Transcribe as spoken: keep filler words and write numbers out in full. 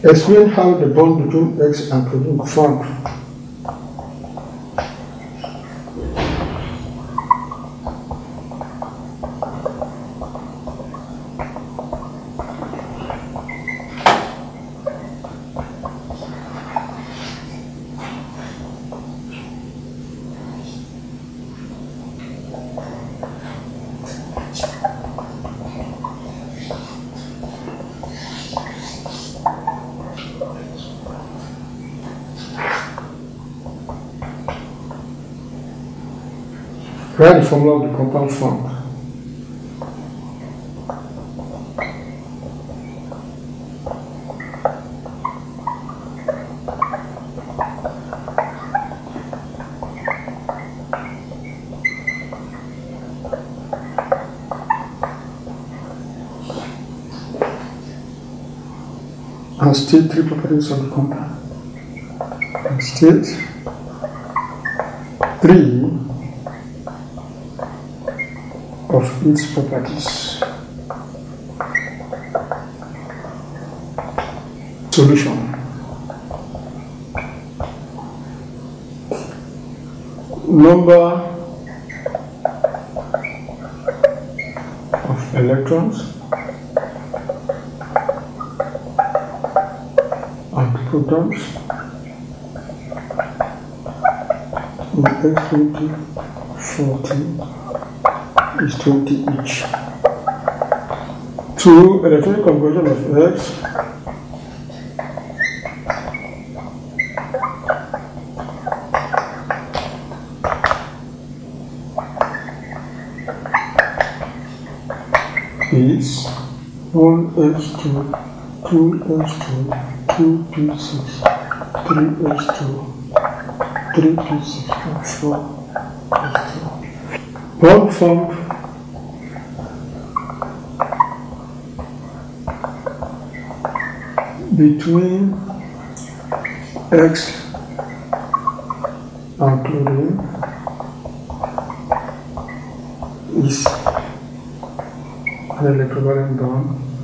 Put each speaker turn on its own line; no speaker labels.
Explain how the bond between X and chlorine formed. Write the formula of the compound formed. And state three properties of the compound. And state three of its properties. Solution. Number of electrons and protons in X twenty, forty is twenty each. Two, electronic configuration of X is one H two, two H two, two P six, three H two, three P six, and four H two. Bond formed between X and chlorine is an electrovalent bond